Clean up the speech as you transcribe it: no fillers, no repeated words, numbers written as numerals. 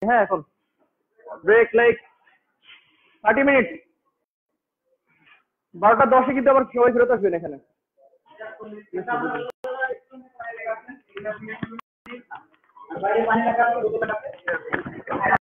হ্যাঁ এখন break like 30 minute. 12টা 10-এ কিন্তু আবার সবাই ফেরত আসবেন এখানে।